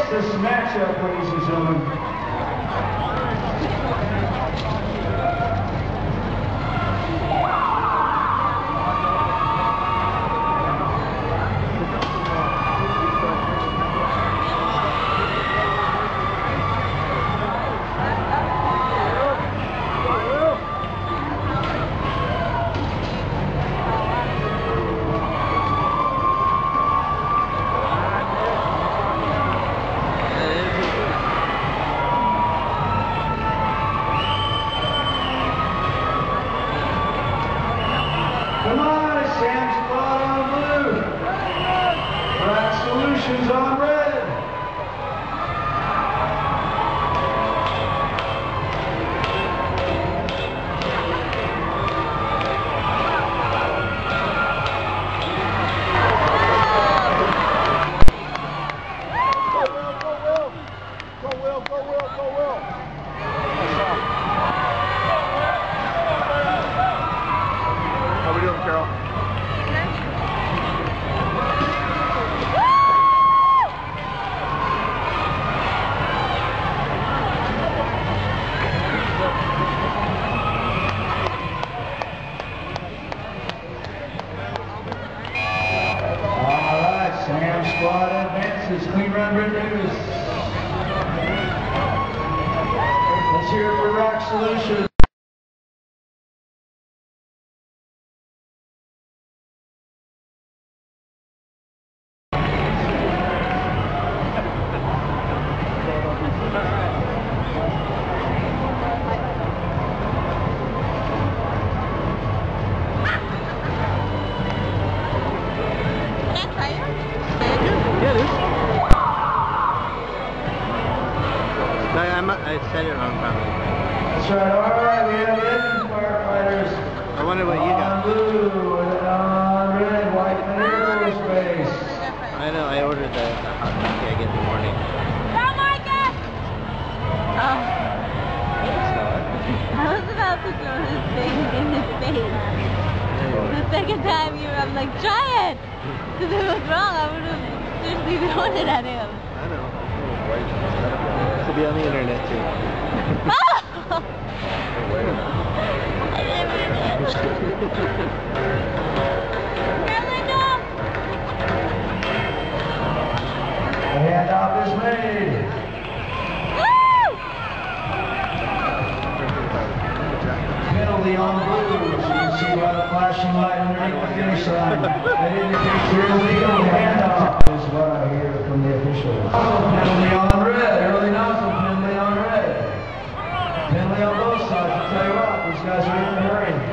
this matchup, ladies and gentlemen. Come on, Sam Squad on blue. Black Solutions on red. How we doing, Carol? Alright, Sam Squad advances. Clean run, red news. Let's hear it for Rock Solutions. Yeah, it is. I said it wrong probably. That's right. Alright, we have the Firefighters. I wonder what you got. On blue, on red, white, and aerospace. I know, I ordered the hot coffee I get in the morning. Go, Marcus! Oh. I was about to throw this thing in his face. The second time I'm like, try it! Because if it was wrong, I would have seriously thrown it at him. I know. This will be on the internet too. Oh! I didn't mean it. Carolina! The handoff is made. Woo! Penalty on blue. As you can see by the flashing light underneath the finish line. That indicates your illegal handoff is what I hear from the officials. Penalty on red. Early nozzle penalty on red. Penalty on both sides. I'll tell you what, these guys are in a hurry.